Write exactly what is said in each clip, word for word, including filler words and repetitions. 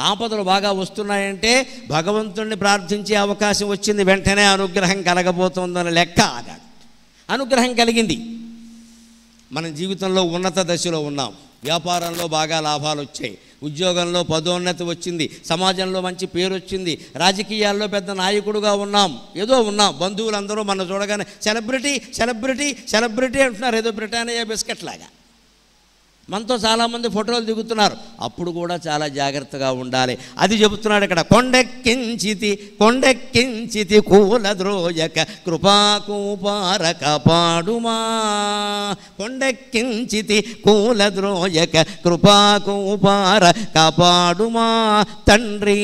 ఆపదలు బాగా వస్తున్నాయంటే భగవంతుణ్ణి ప్రార్థించే అవకాశం వచ్చింది, వెంటనే అనుగ్రహం కలగబోతోందని లెక్క. అన్నాడు. అనుగ్రహం కలిగింది. మన జీవితంలో ఉన్నత దశలో ఉన్నాం, వ్యాపారంలో బాగా లాభాలు వచ్చాయి, ఉద్యోగంలో పదోన్నతి వచ్చింది, సమాజంలో మంచి పేరు వచ్చింది, రాజకీయాల్లో పెద్ద నాయకుడుగా ఉన్నాం, ఏదో ఉన్నాం. బంధువులందరూ మన చూడగానే సెలబ్రిటీ సెలబ్రిటీ సెలబ్రిటీ అంటున్నారు, ఏదో బ్రిటానియా బిస్కెట్ లాగా. మనతో చాలామంది ఫోటోలు దిగుతున్నారు, అప్పుడు కూడా చాలా జాగ్రత్తగా ఉండాలి. అది చెబుతున్నాడు ఇక్కడ. కొండెక్కించితి కొండెక్కించితి కూలద్రోయక కృపాకూపారక పాడుమా. కొండెక్కించితి కూలద్రోయక కృపాకూపార కాపాడుమా తండ్రి.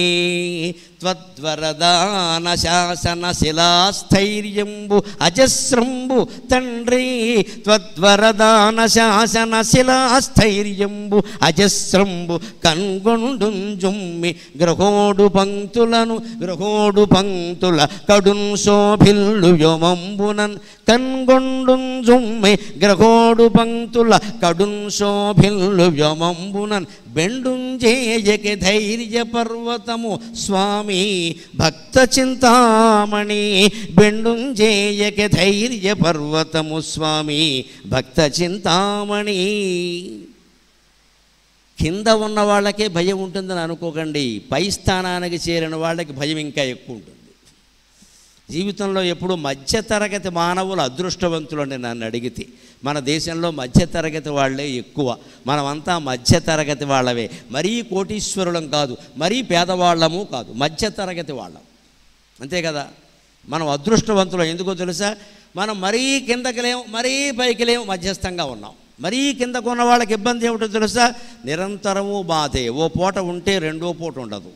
త్వద్వరదాన శాసన శిలాస్థైర్యంబు అజస్రంబు తండ్రి. త్వద్వరదాన శాసన శిలాస్థైర్యంబు అజస్రంబు కన్గొండు జుమ్మి గ్రహోడు పంక్తులను గ్రహోడు పంక్తుల కడున్ శోభిల్లు యోమంబునన్. కన్గొండు జుమ్మి గ్రహోడు పంక్తుల కడున్ శోభిల్లు యోమంబునన్. బెండుంజేయకి ధైర్య పర్వతము స్వామి భక్త చింతామణి. బెండుంజేయకి ధైర్య పర్వతము స్వామి భక్త చింతామణి. కింద ఉన్న వాళ్ళకే భయం ఉంటుందని అనుకోకండి, పై స్థానానికి చేరిన వాళ్ళకి భయం ఇంకా ఎక్కువ ఉంటుంది. జీవితంలో ఎప్పుడు మధ్యతరగతి మానవులు అదృష్టవంతులని నన్ను అడిగితే, మన దేశంలో మధ్యతరగతి వాళ్ళే ఎక్కువ. మనమంతా మధ్యతరగతి వాళ్ళవే, మరీ కోటీశ్వరులం కాదు, మరీ పేదవాళ్ళము కాదు, మధ్యతరగతి వాళ్ళం, అంతే కదా. మనం అదృష్టవంతులం. ఎందుకో తెలుసా? మనం మరీ కిందకి లేము, మరీ పైకి లేము, మధ్యస్థంగా ఉన్నాం. మరీ కిందకు ఉన్న వాళ్ళకి ఇబ్బంది ఏమిటో తెలుసా? నిరంతరము బాధే. ఓ పూట ఉంటే రెండో పూట ఉండదు.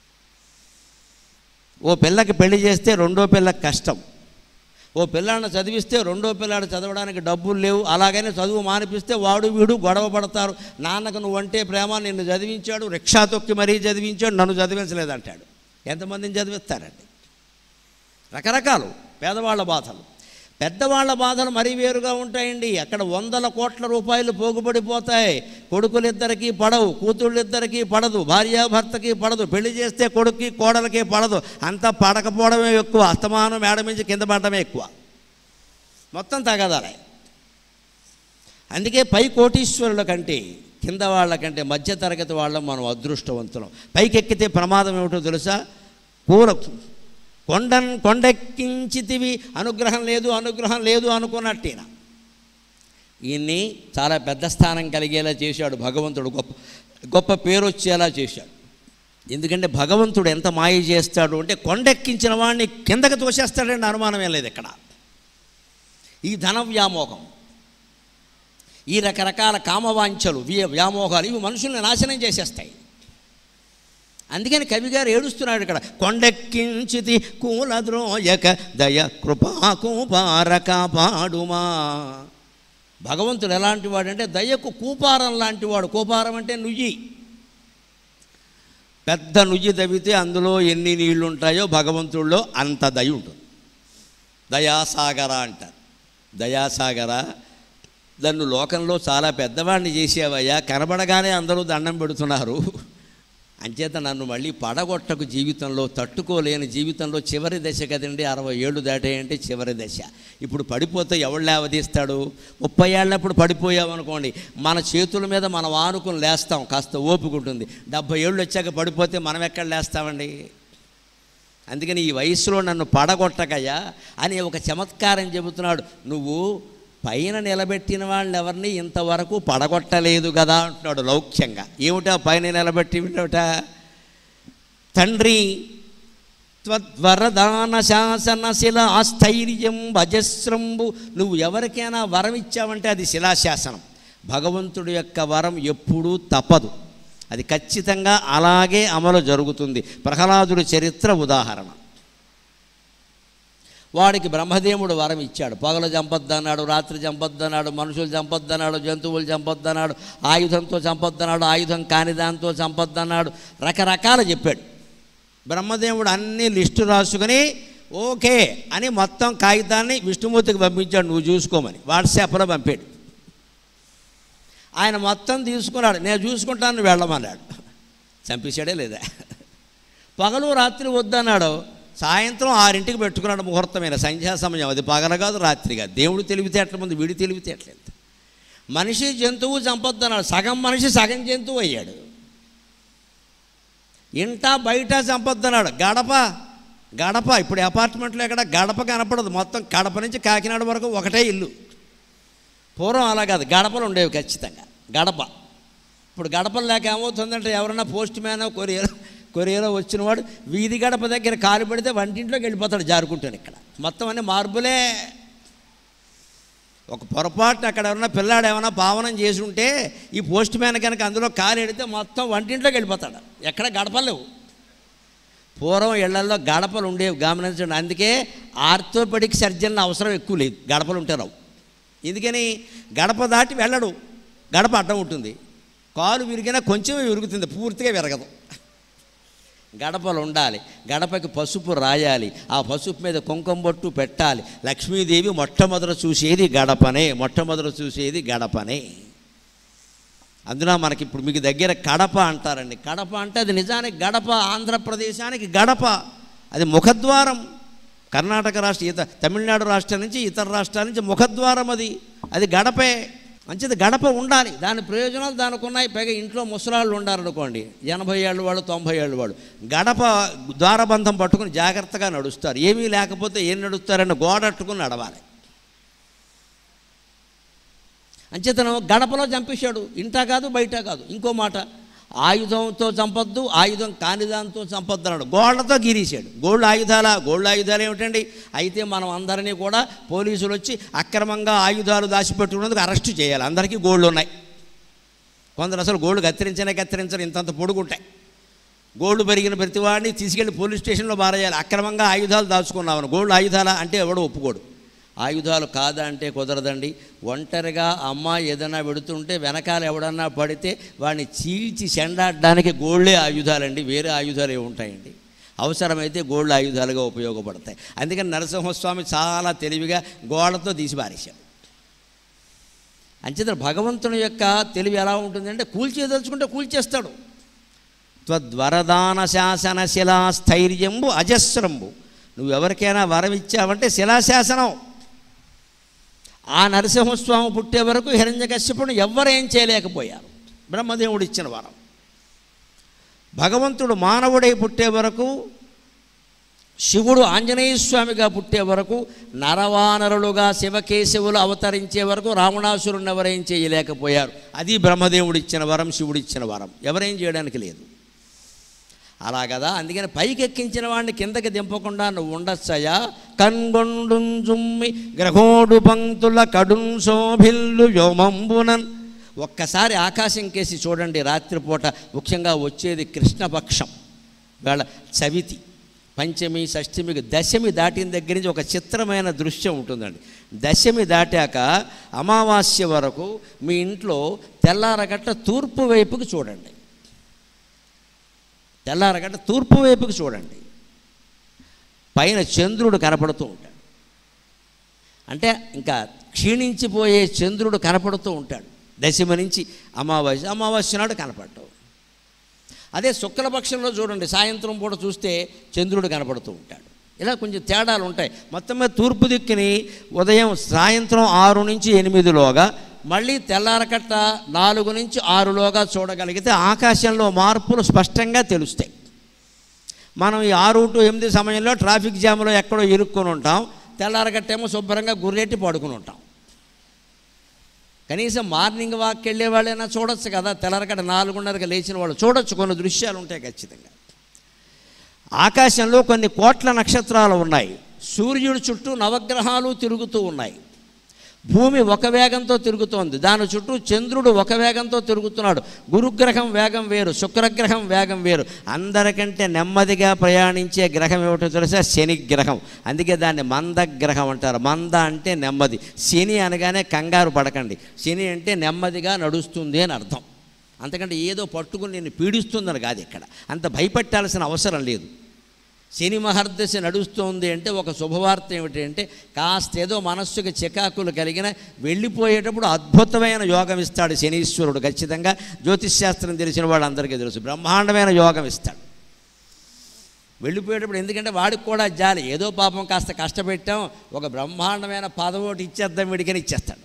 ఓ పిల్లకి పెళ్లి చేస్తే రెండో పిల్లకి కష్టం. ఓ పిల్లాడిని చదివిస్తే రెండో పిల్లాడు చదవడానికి డబ్బులు లేవు. అలాగనే చదువు మానిపిస్తే వాడు వీడు గొడవ పడతారు. నాన్నకు నువ్వంటే ప్రేమ, నిన్ను చదివించాడు, రిక్షా తొక్కి మరీ చదివించాడు, నన్ను చదివించలేదంటాడు. ఎంతమందిని చదివిస్తారండి? రకరకాలు పేదవాళ్ళ బాధలు. పెద్దవాళ్ల బాధలు మరీ వేరుగా ఉంటాయండి. అక్కడ వందల కోట్ల రూపాయలు పోగుపడిపోతాయి. కొడుకులిద్దరికీ పడవు, కూతుళ్ళిద్దరికీ పడదు, భార్యాభర్తకి పడదు, పెళ్లి చేస్తే కొడుక్కి కోడలకి పడదు. అంతా పడకపోవడమే ఎక్కువ, అస్తమానం మేడ నుంచి కింద పడడమే ఎక్కువ, మొత్తం తగదాలే. అందుకే పై కోటీశ్వరుల కంటే కింద వాళ్ళకంటే మధ్యతరగతి వాళ్ళం మనం అదృష్టవంతులం. పైకెక్కితే ప్రమాదం ఏమిటో తెలుసా? కూర కొండన్ కొండెక్కించితివి, అనుగ్రహం లేదు అనుగ్రహం లేదు అనుకున్నట్టేనా. ఈయన్ని చాలా పెద్ద స్థానం కలిగేలా చేశాడు భగవంతుడు, గొప్ప గొప్ప పేరు వచ్చేలా చేశాడు. ఎందుకంటే భగవంతుడు ఎంత మాయ చేస్తాడు అంటే, కొండెక్కించిన వాడిని కిందకి తోసేస్తాడంటే అనుమానం ఏం లేదు ఇక్కడ. ఈ ధన వ్యామోహం, ఈ రకరకాల కామవాంఛలు, వ్యామోహాలు, ఇవి మనుషుల్ని నాశనం చేసేస్తాయి. అందుకని కవిగారు ఏడుస్తున్నాడు ఇక్కడ. కొండెక్కించితి కూలద్రోయక దయ కృపాకూపారక పాడుమా. భగవంతుడు ఎలాంటి వాడంటే దయకు కూపారం లాంటి వాడు. కూపారం అంటే నుయ్యి. పెద్ద నుయ్యి తవ్వితే అందులో ఎన్ని నీళ్లు ఉంటాయో భగవంతుడిలో అంత దయ ఉంటుంది. దయాసాగర అంటారు. దయాసాగర, దాన్ని లోకంలో చాలా పెద్దవాడిని చేసేవయ్యా, కనబడగానే అందరూ దండం పెడుతున్నారు, అంచేత నన్ను మళ్ళీ పడగొట్టకు, జీవితంలో తట్టుకోలేని, జీవితంలో చివరి దశ కదండి, అరవై ఏళ్ళు దాటేయంటే చివరి దశ. ఇప్పుడు పడిపోతే ఎవడు లేవదీస్తాడు? ముప్పై ఏళ్ళప్పుడు పడిపోయామనుకోండి, మన చేతుల మీద మనం ఆనుకుని లేస్తాం, కాస్త ఓపిక ఉంటుంది. డెబ్భై ఏళ్ళు వచ్చాక పడిపోతే మనం ఎక్కడ లేస్తామండి? అందుకని ఈ వయసులో నన్ను పడగొట్టకయ్యా అని ఒక చమత్కారం చెబుతున్నాడు. నువ్వు పైన నిలబెట్టిన వాళ్ళని ఎవరిని ఇంతవరకు పడగొట్టలేదు కదా అంటున్నాడు లౌక్యంగా. ఏమిటా పైన నిలబెట్టిట? తండ్రి త్వద్వరదాన శాసన శిలాస్థైర్యం భజస్రంబు. నువ్వు ఎవరికైనా వరం ఇచ్చావంటే అది శిలాశాసనం. భగవంతుడి యొక్క వరం ఎప్పుడూ తప్పదు, అది ఖచ్చితంగా అలాగే అమలు జరుగుతుంది. ప్రహ్లాదుడి చరిత్ర ఉదాహరణ. వాడికి బ్రహ్మదేవుడు వరం ఇచ్చాడు. పగలు చంపొద్దన్నాడు, రాత్రి చంపొద్దన్నాడు, మనుషులు చంపొద్దన్నాడు, జంతువులు చంపొద్దన్నాడు, ఆయుధంతో చంపొద్దన్నాడు, ఆయుధం కాని దాంతో చంపొద్దన్నాడు, రకరకాలు చెప్పాడు. బ్రహ్మదేవుడు అన్ని లిస్టు రాసుకుని ఓకే అని మొత్తం కాగితాన్ని విష్ణుమూర్తికి పంపించాడు, నువ్వు చూసుకోమని. వాట్సాప్లో పంపాడు. ఆయన మొత్తం తీసుకున్నాడు, నేను చూసుకుంటాను వెళ్ళమన్నాడు. చంపేశాడే లేదా? పగలు రాత్రి వద్దన్నాడు, సాయంత్రం ఆరింటికి పెట్టుకున్నాడు ముహూర్తమైన సంధ్యా సమయం. అది పగల కాదు రాత్రి కాదు. దేవుడు తెలివితేటల ముందు వీడి తెలివితేటలేదు. మనిషి జంతువు చంపొద్దన్నాడు, సగం మనిషి సగం జంతువు అయ్యాడు. ఇంట బయట చంపొద్దన్నాడు, గడప గడప ఇప్పుడు అపార్ట్మెంట్లో ఎక్కడ గడప కనపడదు, మొత్తం కడప నుంచి కాకినాడ వరకు ఒకటే ఇల్లు. పూర్వం అలా కాదు, గడపలు ఉండేవి ఖచ్చితంగా. గడప ఇప్పుడు గడపలు లేక ఏమవుతుందంటే, ఎవరన్నా పోస్ట్ మ్యాన్ కొరియర్ కొరియర్ వచ్చినవాడు వీధి గడప దగ్గర కాలు పెడితే వంటింట్లోకి వెళ్ళిపోతాడు జారుకుంటాను. ఇక్కడ మొత్తం అన్నీ మార్బులే. ఒక పొరపాటున అక్కడ ఎవరన్నా పిల్లాడు ఏమైనా పావనం చేసి ఉంటే ఈ పోస్ట్ మ్యాన్ కనుక అందులో కాలు ఎడితే మొత్తం వంటింట్లోకి వెళ్ళిపోతాడు. ఎక్కడ గడపలేవు. పూర్వం ఇళ్లల్లో గడపలు ఉండేవి, గమనించండి. అందుకే ఆర్థోపెడిక్ సర్జన్ల అవసరం ఎక్కువ లేదు, గడపలు ఉంటే రావు. ఎందుకని? గడప దాటి వెళ్ళడు, గడప అడ్డం ఉంటుంది. కాలు విరిగినా కొంచెమే విరుగుతుంది, పూర్తిగా విరగదు. గడపలు ఉండాలి. గడపకి పసుపు రాయాలి, ఆ పసుపు మీద కుంకుమ బొట్టు పెట్టాలి. లక్ష్మీదేవి మొట్టమొదట చూసేది గడపనే, మొట్టమొదట చూసేది గడపనే. అందున మనకి ఇప్పుడు మీకు దగ్గర కడప అంటారండి. కడప అంటే అది నిజానికి గడప, ఆంధ్రప్రదేశానికి గడప. అది ముఖద్వారం. కర్ణాటక రాష్ట్ర ఇతర తమిళనాడు రాష్ట్రం నుంచి ఇతర రాష్ట్రాల నుంచి ముఖద్వారం అది. అది గడపే. మంచిది, గడప ఉండాలి. దాని ప్రయోజనాలు దానికి ఉన్నాయి. పైగా ఇంట్లో ముసలాళ్ళు ఉండాలనుకోండి, ఎనభై ఏళ్ళు వాళ్ళు, తొంభై ఏళ్ళు వాళ్ళు, గడప ద్వారబంధం పట్టుకుని జాగ్రత్తగా నడుస్తారు. ఏమీ లేకపోతే ఏం నడుస్తారని గోడట్టుకుని నడవాలి. అంచేతను గడపలో చంపేశాడు, ఇంటా కాదు బయట కాదు. ఇంకో మాట, ఆయుధంతో చంపొద్దు, ఆయుధం కాని దాంతో చంపొద్దు అన్నాడు. గోళ్లతో గీరేశాడు. గోళ్ళు ఆయుధాలా? గోళ్ళు ఆయుధాలు ఏమిటండి? అయితే మనం అందరినీ కూడా పోలీసులు వచ్చి అక్రమంగా ఆయుధాలు దాచిపెట్టుకున్నందుకు అరెస్టు చేయాలి. అందరికీ గోళ్ళు ఉన్నాయి. కొందరు అసలు గోళ్ళు కత్తిరించనే కత్తిరించరు, ఇంతంత పొడుగుంటాయి. గోళ్ళు పెరిగిన ప్రతి వాడిని తీసుకెళ్ళి పోలీస్ స్టేషన్లో బారేయాలి. అక్రమంగా ఆయుధాలు దాచుకున్నామని. గోళ్ళు ఆయుధాలా అంటే ఎవడు ఒప్పుకోడు. ఆయుధాలు కాదా అంటే కుదరదండి. ఒంటరిగా అమ్మాయి ఏదైనా పెడుతుంటే వెనకాల ఎవడన్నా పడితే వాడిని చీల్చి చెండాడడానికి గోళ్ళే ఆయుధాలండి, వేరే ఆయుధాలు ఏమి ఉంటాయండి? అవసరమైతే గోళ్ళు ఆయుధాలుగా ఉపయోగపడతాయి. అందుకని నరసింహస్వామి చాలా తెలివిగా గోడతో తీసి పారేశాడు. అంచేత భగవంతుని యొక్క తెలివి ఎలా ఉంటుందంటే, కూల్చేదలుచుకుంటే కూల్చేస్తాడు. త్వద్వరదాన శాసన శిలా స్థైర్యంబు అజస్రంబు. నువ్వు ఎవరికైనా వరం ఇచ్చావంటే శిలాశాసనం. ఆ నరసింహస్వామి పుట్టే వరకు హిరణ్యకశ్యపుని ఎవ్వరేం చేయలేకపోయారు, బ్రహ్మదేవుడు ఇచ్చిన వరం. భగవంతుడు మానవుడై పుట్టే వరకు, శివుడు ఆంజనేయ స్వామిగా పుట్టే వరకు, నరవానరులుగా శివకేశవులు అవతరించే వరకు రావణాసురుని ఎవరేం చేయలేకపోయారు. అది బ్రహ్మదేవుడు ఇచ్చిన వరం, శివుడు ఇచ్చిన వరం. ఎవరేం చేయడానికి లేదు. అలా కదా, అందుకని పైకి ఎక్కించిన వాడిని కిందకి దింపకుండా నువ్వు ఉండొచ్చయా. కన్గొండు జుమ్మి గ్రహోడు పంక్తుల కడుం శోభిల్లు వ్యోమంబునన్. ఒక్కసారి ఆకాశం కేసి చూడండి రాత్రిపూట. ముఖ్యంగా వచ్చేది కృష్ణపక్షం వేళ, చవితి, పంచమి, షష్ఠమికి దశమి దాటిన దగ్గర నుంచి ఒక చిత్రమైన దృశ్యం ఉంటుందండి. దశమి దాటాక అమావాస్య వరకు మీ ఇంట్లో తెల్లారగట్ట తూర్పు వైపుకి చూడండి. తెల్లారగట్ట తూర్పు వైపుకి చూడండి. పైన చంద్రుడు కనపడుతూ ఉంటాడు. అంటే ఇంకా క్షీణించిపోయే చంద్రుడు కనపడుతూ ఉంటాడు. దశమి నుంచి అమావాస్య, అమావాస్య నాడు కనపడటం. అదే శుక్లపక్షంలో చూడండి, సాయంత్రం పూట చూస్తే చంద్రుడు కనపడుతూ ఉంటాడు. ఇలా కొంచెం తేడాలు ఉంటాయి. మొత్తం మీద తూర్పు దిక్కుని ఉదయం సాయంత్రం ఆరు నుంచి ఎనిమిదిలోగా, మళ్ళీ తెల్లారకట్ట నాలుగు నుంచి ఆరులోగా చూడగలిగితే ఆకాశంలో మార్పులు స్పష్టంగా తెలుస్తాయి. మనం ఈ ఆరు టు ఎనిమిది సమయంలో ట్రాఫిక్ జామ్లో ఎక్కడో ఇరుక్కొని ఉంటాం. తెల్లారకట్టేమో శుభ్రంగా గుర్రెట్టి పడుకుని ఉంటాం. కనీసం మార్నింగ్ వాక్కి వెళ్ళే వాళ్ళైనా చూడొచ్చు కదా. తెల్లారకట్ట నాలుగున్నరకి లేచిన వాళ్ళు చూడొచ్చు. కొన్ని దృశ్యాలు ఉంటాయి ఖచ్చితంగా. ఆకాశంలో కొన్ని కోట్ల నక్షత్రాలు ఉన్నాయి. సూర్యుడి చుట్టూ నవగ్రహాలు తిరుగుతూ ఉన్నాయి. భూమి ఒక వేగంతో తిరుగుతోంది, దాని చుట్టూ చంద్రుడు ఒక వేగంతో తిరుగుతున్నాడు. గురుగ్రహం వేగం వేరు, శుక్రగ్రహం వేగం వేరు. అందరికంటే నెమ్మదిగా ప్రయాణించే గ్రహం ఏమిటో తెలుసా? శని గ్రహం. అందుకే దాన్ని మందగ్రహం అంటారు. మంద అంటే నెమ్మది. శని అనగానే కంగారు పడకండి. శని అంటే నెమ్మదిగా నడుస్తుంది అని అర్థం. అంతకంటే ఏదో పట్టుకుని నేను పీడిస్తుందని కాదు. ఇక్కడ అంత భయపెట్టాల్సిన అవసరం లేదు. శని మహర్దశ నడుస్తోంది అంటే ఒక శుభవార్త ఏమిటి అంటే కాస్త ఏదో మనస్సుకి చికాకులు కలిగిన వెళ్ళిపోయేటప్పుడు అద్భుతమైన యోగం ఇస్తాడు శనీశ్వరుడు. ఖచ్చితంగా జ్యోతిష్శాస్త్రం తెలిసిన వాళ్ళందరికీ తెలుసు, బ్రహ్మాండమైన యోగం ఇస్తాడు వెళ్ళిపోయేటప్పుడు. ఎందుకంటే వాడికి కూడా జాలి, ఏదో పాపం కాస్త కష్టపెట్టాం, ఒక బ్రహ్మాండమైన పదవి ఒకటి ఇచ్చేద్దాం వీడికని ఇచ్చేస్తాడు.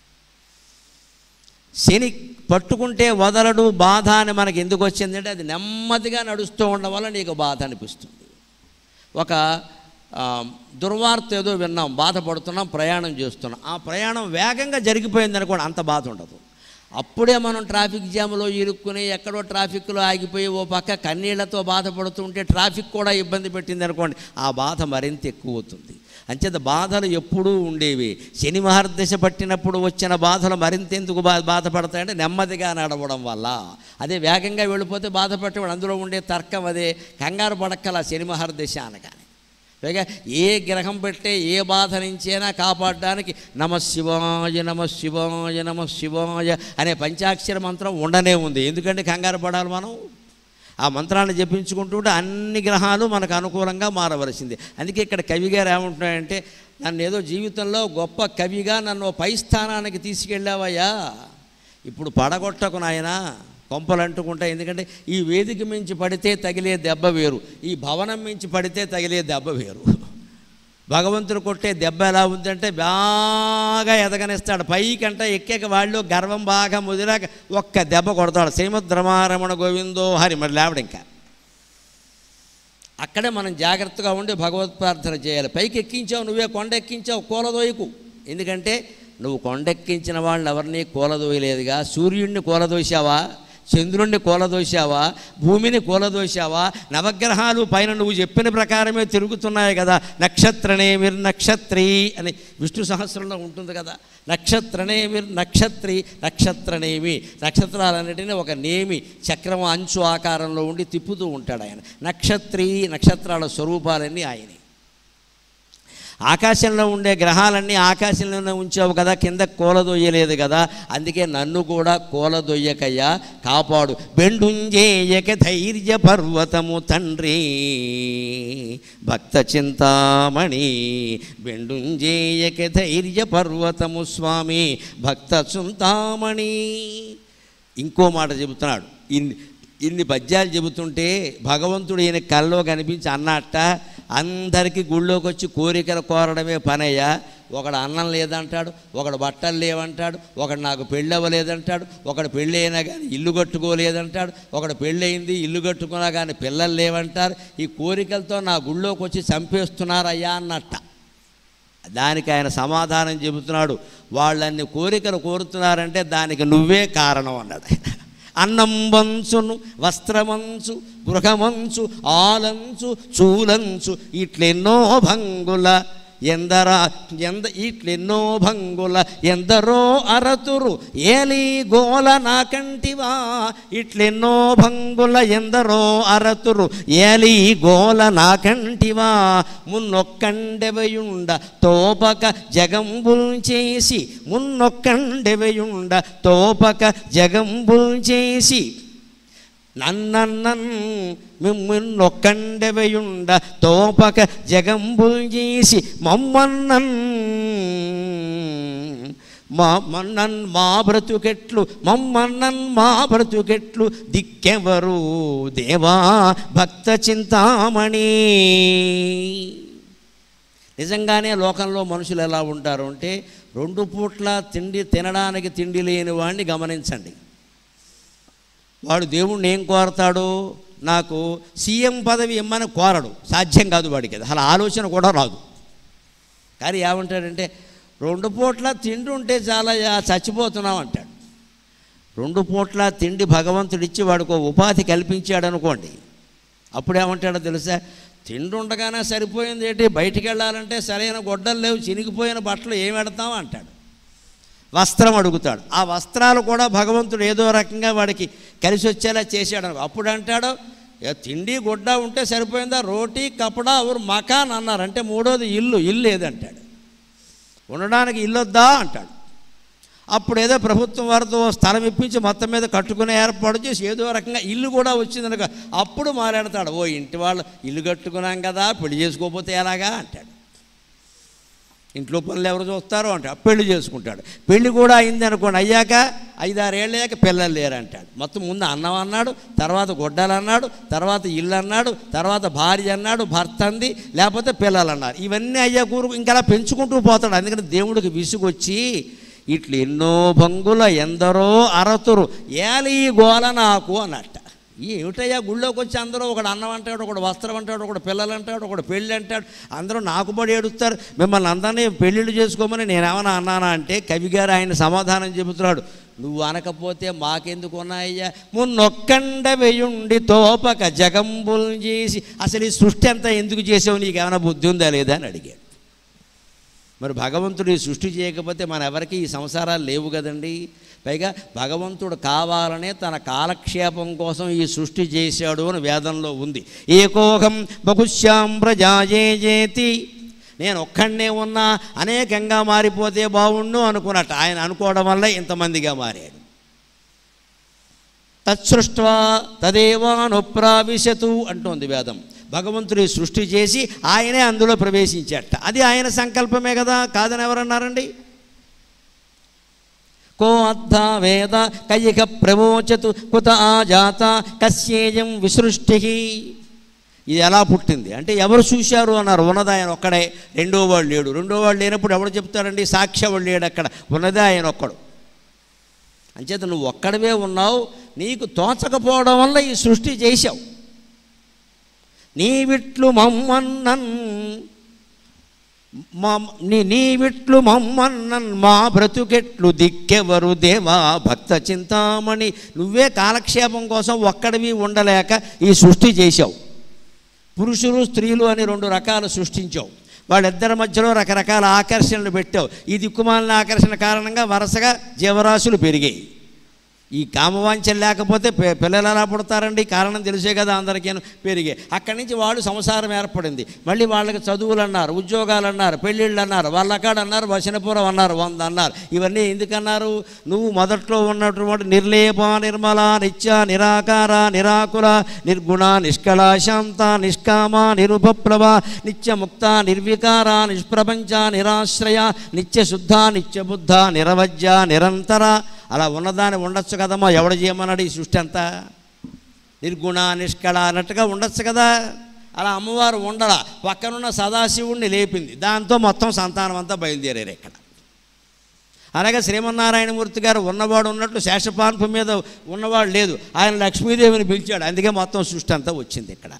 శని పట్టుకుంటే వదలడు బాధ అని మనకి ఎందుకు వచ్చిందంటే అది నెమ్మదిగా నడుస్తూ ఉండడం వల్ల నీకు బాధ అనిపిస్తుంది. ఒక దుర్వార్త ఏదో విన్నాం, బాధపడుతున్నాం, ప్రయాణం చేస్తున్నాం, ఆ ప్రయాణం వేగంగా జరిగిపోయింది అనుకోండి, అంత బాధ ఉండదు. అప్పుడే మనం ట్రాఫిక్ జామ్లో ఇరుక్కుని ఎక్కడో ట్రాఫిక్లో ఆగిపోయి ఓ పక్క కన్నీళ్లతో బాధపడుతుంటే ట్రాఫిక్ కూడా ఇబ్బంది పెట్టింది అనుకోండి, ఆ బాధ మరింత ఎక్కువ అవుతుంది. అంచేత బాధలు ఎప్పుడూ ఉండేవి. శని మహర్దశ పట్టినప్పుడు వచ్చిన బాధలు మరింత ఎందుకు బా బాధపడతాయంటే నెమ్మదిగా నడవడం వల్ల. అదే వేగంగా వెళ్ళిపోతే బాధపడేవాడు, అందులో ఉండే తర్కం అదే, కంగారు పడక్కల శని మహర్దశ అనగానే. పైగా ఏ గ్రహం పెట్టే ఏ బాధ నుంచైనా కాపాడడానికి నమ శివాయ నమ శివాయ నమ శివాయ అనే పంచాక్షర మంత్రం ఉండనే ఉంది. ఎందుకంటే కంగారు పడాలి మనం, ఆ మంత్రాన్ని జపించుకుంటుంటే అన్ని గ్రహాలు మనకు అనుకూలంగా మారవలసింది. అందుకే ఇక్కడ కవి గారు ఏమంటున్నాడంటే, నన్ను ఏదో జీవితంలో గొప్ప కవిగా నన్ను పై స్థానానికి తీసుకెళ్ళావయ్యా, ఇప్పుడు పడగొట్టకు నాయనా, కొంపలు అంటుకుంటాయి. ఎందుకంటే ఈ వేదిక మించి పడితే తగిలే దెబ్బ వేరు, ఈ భవనం మించి పడితే తగిలే దెబ్బ వేరు. భగవంతుడు కొట్టే దెబ్బ ఎలా ఉందంటే బాగా ఎదగనిస్తాడు, పైకంట ఎక్కేక వాళ్ళు గర్వం బాగా ముదిరాక ఒక్క దెబ్బ కొడతాడు. శ్రీమద్ రమారమణ గోవిందో హరి, మరి లేవడు ఇంకా. అక్కడే మనం జాగ్రత్తగా ఉండి భగవత్ ప్రార్థన చేయాలి. పైకి ఎక్కించావు నువ్వే, కొండ ఎక్కించావు, కూలదోయకు. ఎందుకంటే నువ్వు కొండెక్కించిన వాళ్ళని ఎవరిని కూలదోయలేదుగా. సూర్యుడిని కూలదోశావా, చంద్రుణ్ణి కూలదోశావా, భూమిని కూలదోశావా? నవగ్రహాలు పైన నువ్వు చెప్పిన ప్రకారమే తిరుగుతున్నాయి కదా. నక్షత్రనేమిర్ నక్షత్రి అని విష్ణు సహస్రంలో ఉంటుంది కదా. నక్షత్రనేమిర్ నక్షత్రి, నక్షత్రనేమి, నక్షత్రాలన్నిటినీ ఒక నేమి చక్రం అంచు ఆకారంలో ఉండి తిప్పుతూ ఉంటాడు ఆయన. నక్షత్రి, నక్షత్రాల స్వరూపాలన్నీ ఆయనే. ఆకాశంలో ఉండే గ్రహాలన్నీ ఆకాశంలోనే ఉంచావు కదా, కింద కూలదొయ్యలేదు కదా. అందుకే నన్ను కూడా కూలదొయ్యకయ్యా, కాపాడు. బెండుంజేయక ధైర్య పర్వతము తండ్రి భక్త చింతామణి, బెండుంజేయక ధైర్య పర్వతము స్వామి భక్త చింతామణి. ఇంకో మాట చెబుతున్నాడు. ఇన్ని ఇన్ని పద్యాలు చెబుతుంటే భగవంతుడు ఈయన కల్లో కనిపించి అన్నట్ట, అందరికీ గుళ్ళోకి వచ్చి కోరికలు కోరడమే పనయ్యా. ఒకడు అన్నం లేదంటాడు, ఒకడు బట్టలు లేవంటాడు, ఒకడు నాకు పెళ్ళి అవ్వలేదంటాడు, ఒకడు పెళ్ళి అయినా కానీ ఇల్లు కట్టుకోలేదంటాడు, ఒకడు పెళ్ళయింది ఇల్లు కట్టుకున్నా కానీ పిల్లలు లేవంటారు. ఈ కోరికలతో నా గుళ్ళోకి వచ్చి చంపేస్తున్నారయ్యా అన్నట్ట. దానికి ఆయన సమాధానం చెబుతున్నాడు, వాళ్ళన్ని కోరికలు కోరుతున్నారంటే దానికి నువ్వే కారణం అన్నాడు ఆయన. అన్నం వంచును, వస్త్రమంచు, గృహమంచు, ఆలంచు, చూలంచు, ఇట్లెన్నో భంగుల ఎందరా ఎంద ఇట్లెన్నో భంగుల ఎందరో అరతురు ఏలి గోల నాకంటివా, ఇట్లెన్నో భంగుల ఎందరో అరతురు ఏలి గోల నాకంటివా, మున్నొక్కండెవయుండ తోపక జగంబుల్ చేసి, మున్నొక్కండెవయుండ తోపక జగంబుల్ చేసి, నన్నన్నన్ మిమ్మొక్కండెవయుండ తోపక జగంబుల్ చేసి, మమ్మన్నన్ మా మన్నన్ మా బ్రతుకెట్లు, మమ్మన్నన్ మా బ్రతుకెట్లు, దిక్కెవరు దేవా భక్త చింతామణి. నిజంగానే లోకంలో మనుషులు ఎలా ఉంటారు అంటే, రెండు పూట్ల తిండి తినడానికి తిండి లేని వాడిని గమనించండి. వాడు దేవుణ్ణి ఏం కోరతాడు, నాకు సీఎం పదవి ఇమ్మని కోరడు, సాధ్యం కాదు వాడికి, అది అసలు ఆలోచన కూడా రాదు. కానీ ఏమంటాడంటే, రెండు పూట్ల తిండి ఉంటే చాలా చచ్చిపోతున్నాం అంటాడు. రెండు పూట్ల తిండి భగవంతుడిచ్చి వాడికి ఉపాధి కల్పించాడు అనుకోండి, అప్పుడేమంటాడో తెలుసా, తిండి ఉండగానే సరిపోయింది ఏంటి, బయటికి వెళ్ళాలంటే సరైన గొడ్డలు లేవు, చినిగిపోయిన బట్టలు ఏం పెడతాం అంటాడు. వస్త్రం అడుగుతాడు, ఆ వస్త్రాలు కూడా భగవంతుడు ఏదో రకంగా వాడికి కలిసి వచ్చేలా చేశాడు. అప్పుడు అంటాడు, తిండి గుడ్డ ఉంటే సరిపోయిందా, రోటీ కపడా ఊరు మకాన్ అన్నారు, అంటే మూడోది ఇల్లు, ఇల్లు ఏదంటాడు, ఉండడానికి ఇల్లు వద్దా అంటాడు. అప్పుడు ఏదో ప్రభుత్వం వారితో స్థలం ఇప్పించి మొత్తం మీద కట్టుకునే ఏర్పాటు చేసి ఏదో రకంగా ఇల్లు కూడా వచ్చిందనుక అప్పుడు మాట్లాడతాడు, ఓ ఇంటి వాళ్ళు ఇల్లు కట్టుకున్నాం కదా పెళ్లి చేసుకోకపోతే ఎలాగా అంటాడు. ఇంట్లో పనులు ఎవరు చూస్తారో అంటాడు, పెళ్లి చేసుకుంటాడు. పెళ్లి కూడా అయింది అనుకోండి, అయ్యాక ఐదారేళ్ళయ్యాక పిల్లలు లేరు అంటాడు. మొత్తం ముందు అన్నం అన్నాడు, తర్వాత గొడ్డలు అన్నాడు, తర్వాత ఇల్లు అన్నాడు, తర్వాత భార్య అన్నాడు, భర్త అంది, లేకపోతే పిల్లలు అన్నారు. ఇవన్నీ అయ్యా కూరు ఇంకా పెంచుకుంటూ పోతాడు. అందుకని దేవుడికి విసుగొచ్చి ఇట్లు ఎన్నో భంగుల ఎందరో అరతురు ఏలి గోల నాకు అన్నట్ట. ఏమిటయ్యా గుళ్ళోకి వచ్చి అందరూ ఒకడు అన్నం అంటాడు, ఒకడు వస్త్రం అంటాడు, ఒకడు పిల్లలు అంటాడు, ఒకడు పెళ్ళి అంటాడు, అందరూ నాకు పడి ఏడుస్తారు, మిమ్మల్ని అందరినీ పెళ్ళిళ్ళు చేసుకోమని నేనేమన్నా అన్నానా అంటే కవిగారు ఆయన సమాధానం చెబుతున్నాడు, నువ్వు అనకపోతే మాకెందుకు ఉన్నాయ్యా, మున్నొక్కండ వెయుండి తోపక జగంబుల్ చేసి అసలు ఈ సృష్టి అంతా ఎందుకు చేసావు, నీకేమైనా బుద్ధి ఉందా లేదా అని అడిగాడు. మరి భగవంతుడు ఈ సృష్టి చేయకపోతే మన ఎవరికి ఈ సంసారాలు లేవు కదండి. పైగా భగవంతుడు కావాలనే తన కాలక్షేపం కోసం ఈ సృష్టి చేశాడు అని వేదంలో ఉంది. ఏకోహం బహుశ్యాం ప్రజాయే జేతి, నేను ఒక్కడనే ఉన్నా అనేకంగా మారిపోతే బాగుండు అనుకున్నట్టు ఆయన అనుకోవడం వల్ల ఇంతమందిగా మారాడు. తత్సృష్ట్వా తదేవానుప్రావిశతు అంటోంది వేదం. భగవంతుడి సృష్టి చేసి ఆయనే అందులో ప్రవేశించాట. అది ఆయన సంకల్పమే కదా, కాదని ఎవరన్నారండి. కో అర్థ వేద కయిక ప్రమోచతు కుత ఆజాత కస్యేయం విసృష్టి. ఇది ఎలా పుట్టింది అంటే ఎవరు చూశారు అన్నారు. ఉన్నది ఆయన ఒక్కడే, రెండో వాడు లేడు. రెండో వాడు లేనప్పుడు ఎవడు చెప్తారండి, సాక్ష్య వాడు లేడు, అక్కడ ఉన్నదే ఆయన ఒక్కడు. అంచేత నువ్వు ఒక్కడవే ఉన్నావు, నీకు తోచకపోవడం వల్ల ఈ సృష్టి చేశావు. నీవిట్లు మమ్మన్నన్ మా నీ నీవిట్లు మమ్మన్నన్ మా బ్రతుకెట్లు దిక్కెవరు దేవా భక్త చింతామణి. నువ్వే కాలక్షేపం కోసం ఒక్కడివి ఉండలేక ఈ సృష్టి చేశావు. పురుషులు స్త్రీలు అని రెండు రకాలు సృష్టించావు. వాళ్ళిద్దరి మధ్యలో రకరకాల ఆకర్షణలు పెట్టావు. ఈ దిక్కుమాలిన ఆకర్షణ కారణంగా వరుసగా జీవరాశులు పెరిగాయి. ఈ కామవాంఛలు లేకపోతే పిల్లలు ఎలా పుడతారండి, కారణం తెలిసే కదా అందరికీ. పెరిగే అక్కడి నుంచి వాళ్ళు సంసారం ఏర్పడింది. మళ్ళీ వాళ్ళకి చదువులు అన్నారు, ఉద్యోగాలు అన్నారు, పెళ్ళిళ్ళు అన్నారు, వాళ్ళకాడ అన్నారు, వచనపురం అన్నారు, వంద అన్నారు. ఇవన్నీ ఎందుకన్నారు, నువ్వు మొదట్లో ఉన్నటువంటి నిర్లేప నిర్మల నిత్య నిరాకార నిరాకుల నిర్గుణ నిష్కళ శాంత నిష్కామ నిరుపప్లవ నిత్యముక్త నిర్వికార నిష్ప్రపంచ నిరాశ్రయ నిత్య శుద్ధ నిత్యబుద్ధ నిరవజ్య నిరంతర. అలా ఉన్నదాన్ని ఉండొచ్చు కదమ్మా, ఎవడు చేయమన్నాడు ఈ సృష్టి అంతా. నిర్గుణ నిష్కళ అన్నట్టుగా ఉండొచ్చు కదా. అలా అమ్మవారు ఉండలా, పక్కనున్న సదాశివుణ్ణి లేపింది, దాంతో మొత్తం సంతానం అంతా బయలుదేరారు ఇక్కడ. అలాగే శ్రీమన్నారాయణమూర్తి గారు ఉన్నవాడు ఉన్నట్లు శేషపాన్పు మీద ఉన్నవాడు లేదు, ఆయన లక్ష్మీదేవిని పిలిచాడు, అందుకే మొత్తం సృష్టి అంతా వచ్చింది ఇక్కడ.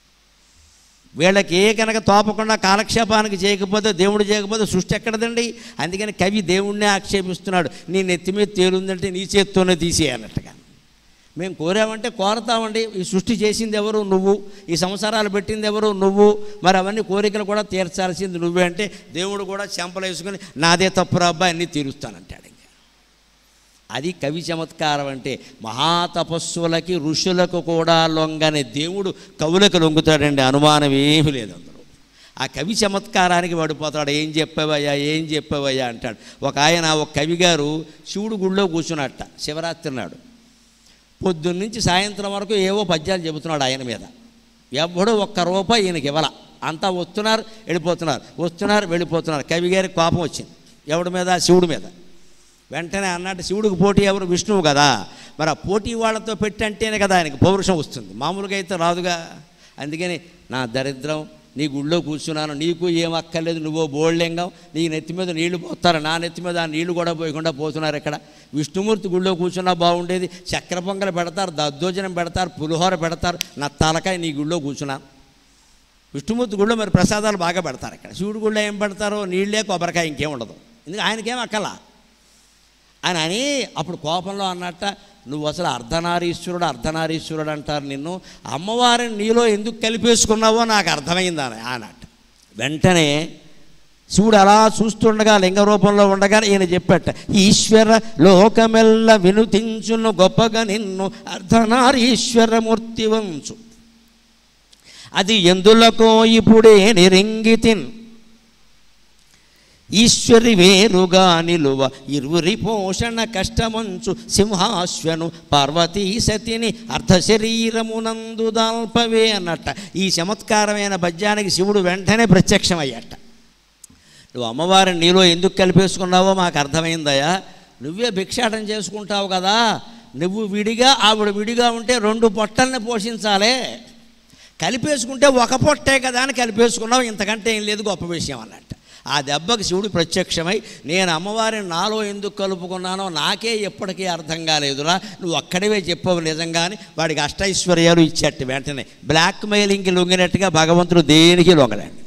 వీళ్ళకి ఏ కనుక తోపకుండా కాలక్షేపానికి చేయకపోతే, దేవుడు చేయకపోతే సృష్టి ఎక్కడదండి. అందుకని కవి దేవుణ్ణే ఆక్షేపిస్తున్నాడు, నీ నెత్తి మీద తేలుందంటే నీ చేత్తోనే తీసేయన్నట్టుగా. మేము కోరామంటే కోరతామండి. ఈ సృష్టి చేసింది ఎవరు, నువ్వు. ఈ సంసారాలు పెట్టింది ఎవరు, నువ్వు. మరి అవన్నీ కోరికలు కూడా తీర్చాల్సింది నువ్వే అంటే దేవుడు కూడా చెంపలు వేసుకొని నాదే తప్పురా అబ్బాయి అన్నీ తీరుస్తానంటాడు. అది కవి చమత్కారం అంటే. మహాతపస్సులకి ఋషులకు కూడా లొంగని దేవుడు కవులకు లొంగుతాడండి, అనుమానం ఏమీ లేదు అందులో. ఆ కవి చమత్కారానికి పడిపోతాడు. ఏం చెప్పావయ్యా ఏం చెప్పావయ్యా అంటాడు. ఒక ఆయన ఒక కవి గారు శివుడు గుళ్ళో కూర్చున్నట్ట శివరాత్రి నాడు. పొద్దున్నుంచి సాయంత్రం వరకు ఏవో పద్యాలు చెబుతున్నాడు ఆయన మీద. ఎవడో ఒక్క రూపాయి ఈయనకి ఇవ్వాల. అంతా వస్తున్నారు వెళ్ళిపోతున్నారు, వస్తున్నారు వెళ్ళిపోతున్నారు. కవి గారికి కోపం వచ్చింది. ఎవడి మీద, శివుడి మీద. వెంటనే అన్నట్టు శివుడికి పోటీ ఎవరు, విష్ణువు కదా. మరి ఆ పోటీ వాళ్ళతో పెట్టంటేనే కదా ఆయనకి పౌరుషం వస్తుంది, మామూలుగా అయితే రాదుగా. అందుకని నా దరిద్రం, నీ గుళ్ళో కూర్చున్నాను, నీకు ఏం అక్కర్లేదు, నువ్వో బోళ్ళెంగాం, నీ నెత్తి మీద నీళ్లు పోతారు, నా నెత్తి మీద ఆ నీళ్లు కూడా పోయకుండా పోతున్నారు ఇక్కడ. విష్ణుమూర్తి గుళ్ళో కూర్చున్నా బాగుండేది, చక్కెర పొంగలు పెడతారు, దద్దోజనం పెడతారు, పులిహోర పెడతారు, నా తలకాయ నీ గుళ్ళో కూర్చున్నాను. విష్ణుమూర్తి గుళ్ళో మరి ప్రసాదాలు బాగా పెడతారు. ఇక్కడ శివుడి గుళ్ళో ఏం పెడతారో, నీళ్ళే కొబ్బరికాయ, ఇంకేం ఉండదు. ఎందుకు ఆయనకేం అక్కలా అని అని అప్పుడు కోపంలో అన్నట్ట, నువ్వు అసలు అర్ధనారీశ్వరుడు అర్ధనారీశ్వరుడు అంటారు నిన్ను, అమ్మవారిని నీలో ఎందుకు కలిపేసుకున్నావో నాకు అర్థమైంది అని అన్నట్ట. వెంటనే శివుడు అలా చూస్తుండగా లింగ రూపంలో ఉండగా ఈయన చెప్పట, ఈశ్వర లోకమెల్ల వినుతించును గొప్పగా నిన్ను అర్ధనారీశ్వరమూర్తి వంచు, అది ఎందులకో ఇప్పుడే నిరింగితిన్, ఈశ్వరి వేరుగా నిలువ ఇరువురి పోషణ కష్టమంచు సింహాశ్వను పార్వతీ సతిని అర్ధశరీరమునందు దాల్పవే అన్నట్ట. ఈ చమత్కారమైన పద్యానికి శివుడు వెంటనే ప్రత్యక్షమయ్యట. నువ్వు అమ్మవారిని నీలో ఎందుకు కలిపేసుకున్నావో మాకు అర్థమైందయా. నువ్వే భిక్షాటం చేసుకుంటావు కదా, నువ్వు విడిగా ఆవిడ విడిగా ఉంటే రెండు పొట్టల్ని పోషించాలే, కలిపేసుకుంటే ఒక పొట్టే కదా అని కలిపేసుకున్నావు, ఇంతకంటే ఏం లేదు గొప్ప విషయం అన్నట్టు. ఆ దెబ్బకి శివుడు ప్రత్యక్షమై నేను అమ్మవారిని నాలో ఎందుకు కలుపుకున్నానో నాకే ఎప్పటికీ అర్థం కాలేదురా, నువ్వు అక్కడివే చెప్పవు నిజంగాని వాడికి అష్టైశ్వర్యాలు ఇచ్చేట్టు. వెంటనే బ్లాక్ మెయిలింగ్కి లొంగినట్టుగా భగవంతుడు దేనికి లొంగలేండి.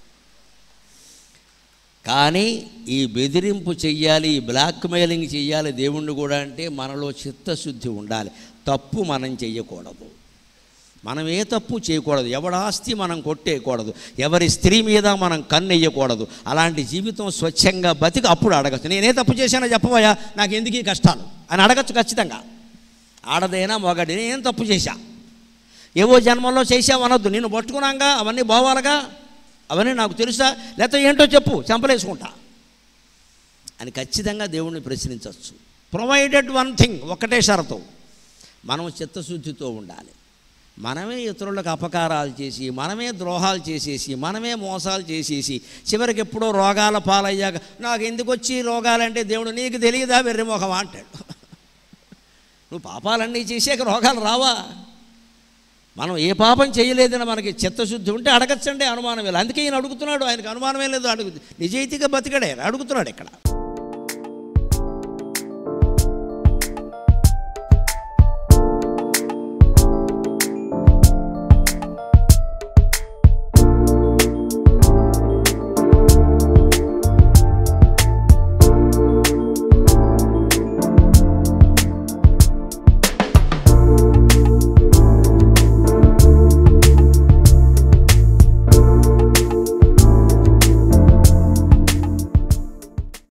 కానీ ఈ బెదిరింపు చెయ్యాలి, ఈ బ్లాక్ మెయిలింగ్ చెయ్యాలి దేవుణ్ణి కూడా అంటే మనలో చిత్తశుద్ధి ఉండాలి. తప్పు మనం చెయ్యకూడదు, మనం ఏ తప్పు చేయకూడదు, ఎవడి ఆస్తి మనం కొట్టేయకూడదు, ఎవరి స్త్రీ మీద మనం కన్నెయ్యకూడదు. అలాంటి జీవితం స్వచ్ఛంగా బతికి అప్పుడు అడగచ్చు, నేనే తప్పు చేశానో చెప్పబోయా, నాకు ఎందుకు ఈ కష్టాలు అని అడగచ్చు ఖచ్చితంగా. ఆడదైనా మొగడి నేను తప్పు చేశా, ఏవో జన్మల్లో చేసావనొద్దు, నేను పట్టుకున్నాగా అవన్నీ పోవాలగా, అవన్నీ నాకు తెలుసా, లేకపోతే ఏంటో చెప్పు చంపలేసుకుంటా అని ఖచ్చితంగా దేవుణ్ణి ప్రశ్నించవచ్చు. ప్రొవైడెడ్ వన్ థింగ్, ఒక్కటే షరతు, మనం చిత్తశుద్ధితో ఉండాలి. మనమే ఇతరులకు అపకారాలు చేసి, మనమే ద్రోహాలు చేసేసి, మనమే మోసాలు చేసేసి చివరికి ఎప్పుడో రోగాల పాలయ్యాక నాకు ఎందుకు వచ్చి రోగాలంటే దేవుడు నీకు తెలియదా వెర్రిమొఖమా అంటాడు. నువ్వు పాపాలన్నీ చేసాక రోగాలు రావా? మనం ఏ పాపం చేయలేదని మనకి చిత్తశుద్ధి ఉంటే అడగచ్చండి, అనుమానం లేదు. అందుకే ఈయన అడుగుతున్నాడు, ఆయనకు అనుమానమే లేదు, అడుగు నిజాయితీగా బతికడే అడుగుతున్నాడు ఇక్కడ.